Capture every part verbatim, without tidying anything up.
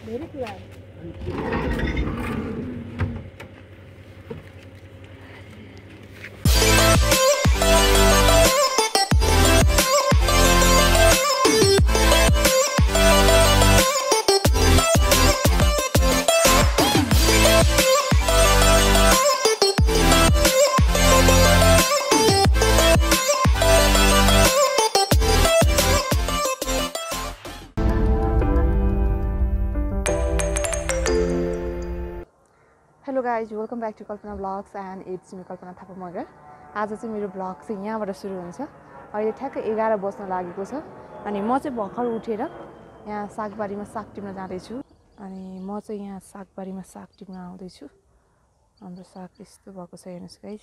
धेरै कुरा Hello guys, welcome back to Kalpana Vlogs and it's me Kalpana Thapa Magar. आज चाहिँ मेरो भ्लग चाहिँ यहाँबाट सुरु हुन्छ। अहिले ठ्याक्कै एघार बज्न लागेको छ अनि म चाहिँ भर्खर उठेर यहाँ सागबारीमा साग टिप्न जाँदै छु अनि म चाहिँ यहाँ सागबारीमा साग टिप्न आउँदै छु। हाम्रो साग यस्तो भएको छ हेर्नुस् गाइस।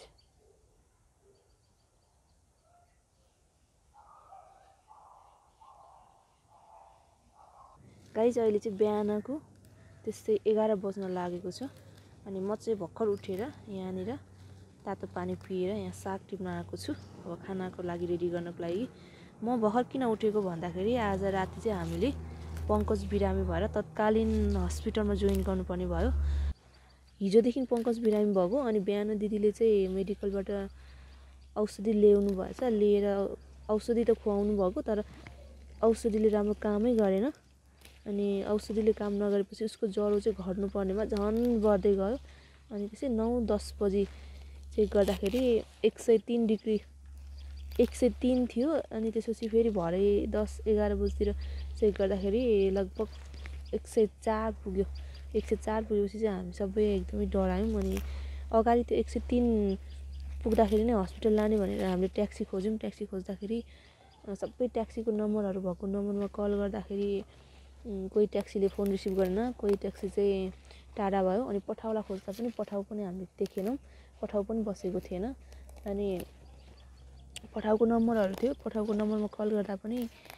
गाइस अहिले चाहिँ बिहानको त्यस्तै एघार बज्न लागेको छ अनि म चाहिँ भर्खर उठेर यहाँनिर तातो पानी पिएर यहाँ साग टिप्न आएको छु अब खानाको लागि रेडी गर्नको लागि। म भर्खर किन उठेको भन्दाखेरि आज राति चाहिँ हामीले पङ्कज बिरामी भएर तत्कालीन हस्पिटलमा जोइन गर्नुपर्ने भयो। हिजोदेखि पङ्कज बिरामी भएको अनि बिहान दिदीले चाहिँ मेडिकलबाट औषधि ल्याउनु भएछ, लिएर औषधि त खुवाउनु भएको तर औषधिले राम्रो कामै गरेन अनि औषधिले काम नगरेपछि उसको ज्वरो चाहिँ घट्नु पर्नेमा झन् बढ्दै गयो अनि त्यसै नौ दस बजी चेक गर्दाखेरि एक सय तीन डिग्री एक सय तीन थियो अनि त्यसपछि फेरि भरे दस एघार बजीतिर चेक गर्दाखेरि लगभग एक सय चार पुग्यो। एक सय चार पुगेपछि चाहिँ हामी सबै एकदमै डरायौँ अनि अगाडि त्यो एक सय तीन पुग्दाखेरि नै हस्पिटल लाने भनेर हामीले ट्याक्सी खोज्यौँ। ट्याक्सी खोज्दाखेरि सबै ट्याक्सीको नम्बरहरू भएको नम्बरमा कल गर्दाखेरि कोही ट्याक्सीले फोन रिसिभ गरेन, कोही ट्याक्सी चाहिँ टाढा भयो अनि पठाउला खोज्दा पनि पठाउ पनि हामीले देखेनौँ, पठाउ पनि बसेको थिएन अनि पठाउको नम्बरहरू थियो। पठाउको नम्बरमा कल गर्दा पनि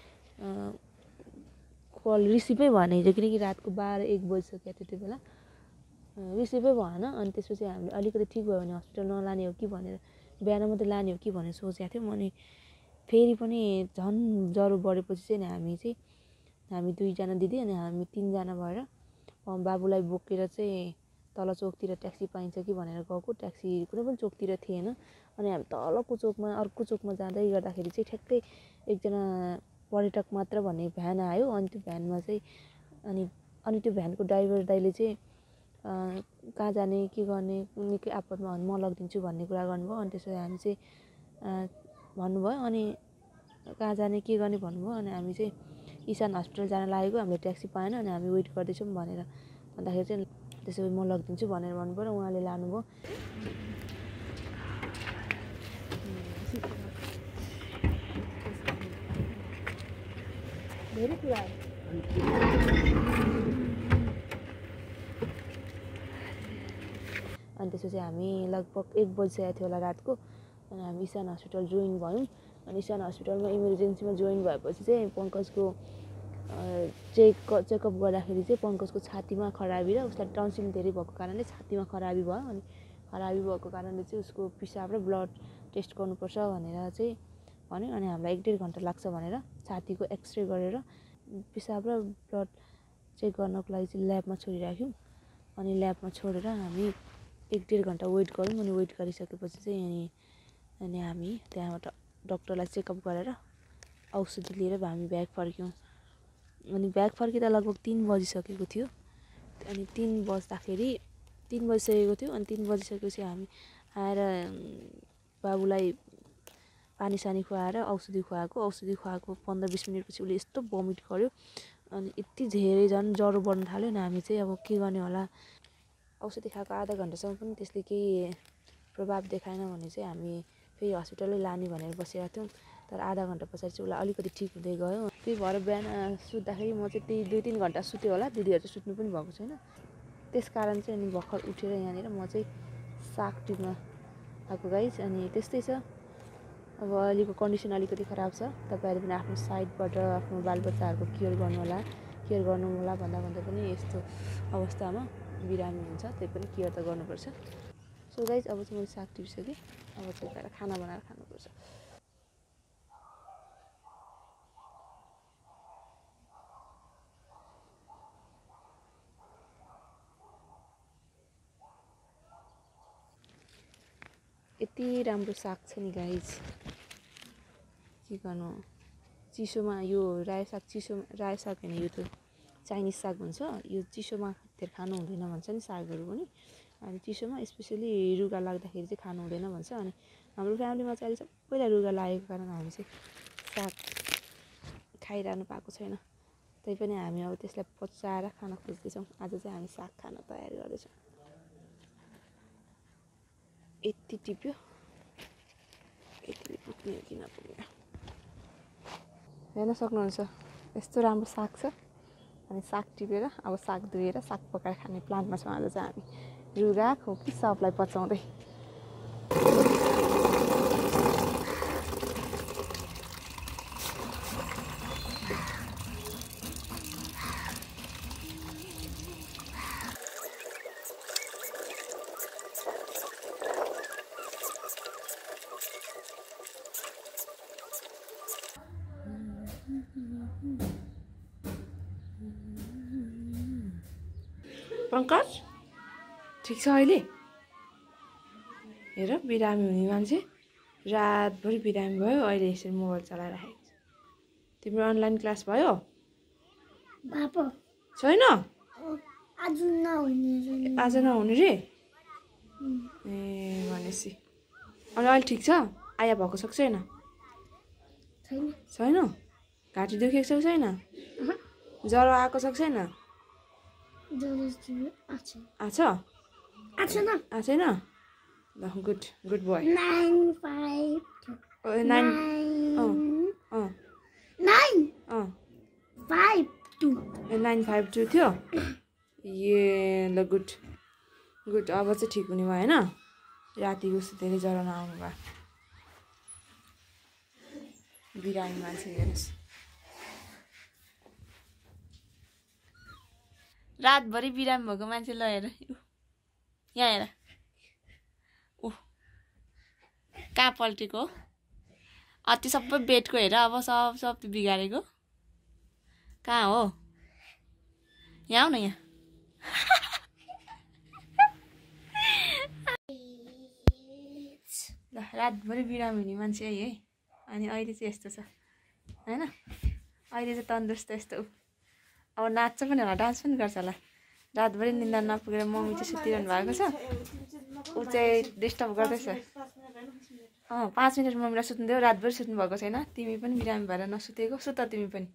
कल रिसिभै भएन हिजो किनकि रातको बाह्र एक बजिसक्यो त्यति बेला रिसिभै भएन अनि त्यसपछि हामीले अलिकति ठिक भयो भने हस्पिटल नलाने हो कि भनेर बिहान मात्रै लाने हो कि भनेर सोचेको थियौँ अनि फेरि पनि झन् ज्वरो बढेपछि चाहिँ हामी चाहिँ हामी दुईजना दिदी अनि हामी तिनजना भएर बाबुलाई बोकेर चाहिँ तल चोकतिर ट्याक्सी पाइन्छ कि भनेर गएको। ट्याक्सी कुनै पनि चोकतिर थिएन अनि हामी तलको चोकमा अर्को चोकमा जाँदै गर्दाखेरि चाहिँ ठ्याक्कै एकजना पर्यटक मात्र भन्ने भ्यान आयो अनि त्यो भ्यानमा चाहिँ अनि अनि त्यो भ्यानको ड्राइभर दाइले चाहिँ कहाँ जाने के गर्ने निकै आपतमा म लगिदिन्छु भन्ने कुरा गर्नुभयो अनि त्यसपछि हामी चाहिँ भन्नुभयो अनि कहाँ जाने के गर्ने भन्नुभयो अनि हामी चाहिँ इसान हस्पिटल जान लागेको हामीले ट्याक्सी पाएन अनि हामी वेट गर्दैछौँ भनेर भन्दाखेरि चाहिँ त्यसो भए म लगिदिन्छु भनेर भन्नुभयो र उहाँले लानुभयो। धेरै कुरा अनि त्यसपछि हामी लगभग एक बजिसकेको थियो होला रातको अनि हामी इसान हस्पिटल जोइन भयौँ अनि इसान हस्पिटलमा इमर्जेन्सीमा जोइन भएपछि चाहिँ पङ्कजको चेक चेकअप गर्दाखेरि चाहिँ पङ्कजको छातीमा खराबी र उसलाई टन्सिल धेरै भएको कारणले छातीमा खराबी भयो अनि खराबी भएको कारणले चाहिँ उसको पिसाब र ब्लड टेस्ट गर्नुपर्छ भनेर चाहिँ भन्यो अनि हामीलाई एक डेढ घन्टा लाग्छ भनेर छातीको एक्सरे गरेर पिसाब र ब्लड चेक गर्नको लागि चाहिँ ल्याबमा छोडिराख्यौँ अनि ल्याबमा छोडेर हामी एक डेढ घन्टा वेट गऱ्यौँ अनि वेट गरिसकेपछि चाहिँ अनि अनि हामी त्यहाँबाट डक्टरलाई चेकअप गरेर औषधि लिएर हामी ब्याग फर्क्यौँ अनि ब्याग फर्किँदा लगभग तिन बजिसकेको थियो अनि तिन बज्दाखेरि तिन बजिसकेको थियो अनि तिन बजिसकेपछि हामी आएर बाबुलाई पानी सानी खुवाएर औषधि खुवाएको औषधि खुवाएको पन्ध्र बिस मिनटपछि उसले यस्तो भमिट गर्यो अनि यति धेरै झन् ज्वरो बढ्न थाल्यो अनि हामी चाहिँ अब के गर्ने होला औषधि खाएको आधा घन्टासम्म पनि त्यसले केही प्रभाव देखाएन भने चाहिँ हामी फेरि हस्पिटलै लाने भनेर बसेका थियौँ तर आधा घन्टा पछाडि चाहिँ उसलाई अलिकति ठिक हुँदै गयो। त्यही भएर बिहान सुत्दाखेरि म चाहिँ त्यही दुई तिन घन्टा सुत्यो होला, दिदीहरू चाहिँ सुत्नु पनि भएको छैन त्यस कारण चाहिँ अनि भर्खर उठेर यहाँनिर म चाहिँ साग टिप्न आएको गाइस अनि त्यस्तै छ। अब अहिलेको कन्डिसन अलिकति खराब छ, तपाईँहरू पनि आफ्नो साइडबाट आफ्नो बालबच्चाहरूको केयर गर्नु होला केयर गर्नु होला भन्दा भन्दा पनि यस्तो अवस्थामा बिरामी हुन्छ त्यही पनि केयर त गर्नुपर्छ। सो गाइस अब चाहिँ मैले साग टिपिसकेँ, अब चाहिँ गएर खाना बनाएर खानुपर्छ। यति राम्रो साग छ नि गाइज, के गर्नु। चिसोमा यो रायो साग चिसो रायो साग होइन, यो त चाइनिज साग हुन्छ। यो चिसोमा धेरै खानु हुँदैन भन्छ नि सागहरू पनि। अनि चिसोमा स्पेसली रुगा लाग्दाखेरि चाहिँ खानु हुँदैन भन्छ। अनि हाम्रो फ्यामिलीमा चाहिँ अहिले सबैलाई रुगा लागेको कारण हामी चाहिँ साग खाइरहनु पाएको छैन। तैपनि हामी अब त्यसलाई पचाएर खान खोज्दैछौँ। आज चाहिँ हामी साग खान तयारी गर्दैछौँ। यति टिप्यो, यति पुग्ने हो कि नपुग्ने। हेर्न सक्नुहुन्छ यस्तो राम्रो साग छ। अनि साग टिपेर अब साग धोएर साग पकाएर खाने प्लानमा छौँ आज चाहिँ हामी। रुगा खोकी सबलाई पचाउँदै। पंकज ठिक छ अहिले? हेर बिरामी हुने मान्छे रातभरि बिरामी भयो, अहिले यसरी मोबाइल चलाइराखेको छ। तिम्रो अनलाइन क्लास भयो? छैन, आज नहुने आज नहुने रे। ए भनेपछि अनि अहिले ठिक छ? आया भएको छ कि छैन? छैन। घाँटी दुखेको छ कि छैन? ज्वरो आएको छ कि छैन? आछ आछैन? ल good good boy. Nine five nine nine five two nine five two थियो। ए ल गुड गुड। अब चाहिँ ठिक हुने भयो होइन? राति उस्तो धेरै ज्वरो नआउनु भयो। बिरामी मान्छे हेर्नुहोस्, रातभरि बिरामी भएको मान्छे ल हेर, यहाँ हेर ऊ कहाँ पल्टेको हो। अति सबै बेडको हेर अब सब सब बिगारेको कहाँ हो? यहाँ आऊ न यहाँ। ल रातभरि बिरामी हुने मान्छे है। अनि अहिले चाहिँ यस्तो छ होइन? अहिले चाहिँ तन्दुरुस्त यस्तो। अब नाच्छ पनि होला, डान्स पनि गर्छ होला। रातभरि निन्दा नपुगेर मम्मी चाहिँ सुतिरहनु भएको छ, ऊ चाहिँ डिस्टर्ब गर्दैछ। अँ पाँच मिनट मम्मीलाई सुत्नु देऊ, रातभरि सुत्नु भएको छैन। तिमी पनि बिरामी भएर नसुतेको, सुत तिमी पनि।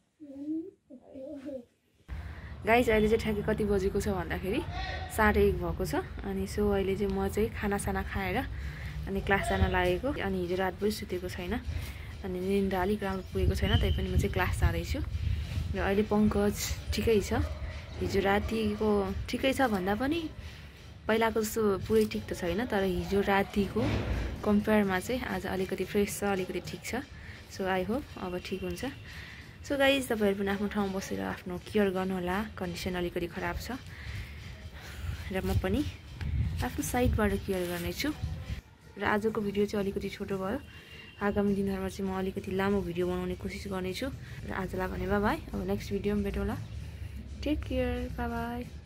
गाइस अहिले चाहिँ ठ्याक्कै कति बजेको छ भन्दाखेरि साढे एक भएको छ। अनि सो अहिले चाहिँ म चाहिँ खानासाना खाएर अनि क्लास जान लागेको। अनि हिजो रातभरि सुतेको छैन, अनि निन्द्रा अलिक राम्रो पुगेको छैन, तैपनि म चाहिँ क्लास जाँदैछु। र अहिले पङ्कज ठिकै छ। हिजो रातिको ठिकै छ भन्दा पनि पहिलाको जस्तो पुरै ठिक त छैन, तर हिजो रातिको कम्पेयरमा चाहिँ आज अलिकति फ्रेस छ, अलिकति ठिक छ। सो आई होप अब ठिक हुन्छ। सो गाइज तपाईँहरू पनि आफ्नो ठाउँमा बसेर आफ्नो केयर गर्नुहोला। कन्डिसन अलिकति खराब छ र म पनि आफ्नो साइडबाट केयर गर्नेछु। र आजको भिडियो चाहिँ अलिकति छोटो भयो। आगामी दिनहरूमा चाहिँ म अलिकति लामो भिडियो बनाउने कोसिस गर्नेछु। र आजलाई भने बाई बाई। अब नेक्स्ट भिडियोमा भेटौँला। Take care, bye by.